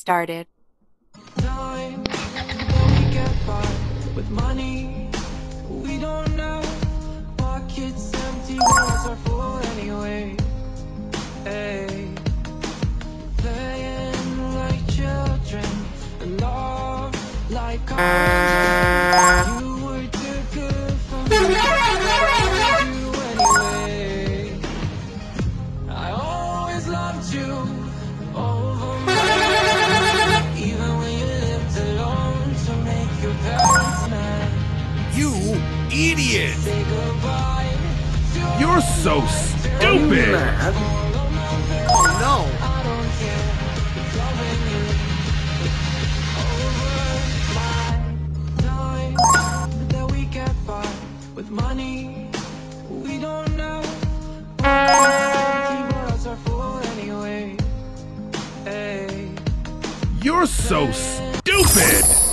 started. Time that we get by with money we don't know. Pockets empty, wallets are full anyway. Hey, playing like children and love like oranges. You were too good for me. You anyway. I always loved you over me, even when you lived alone to make your parents mad. You idiot! Say goodbye to You're so stupid! Mad? all of my feelings. Oh no! I don't care. It's loving you over my time that we get by with money we don't know. Keyboards are full anyway. Hey. You're so stupid!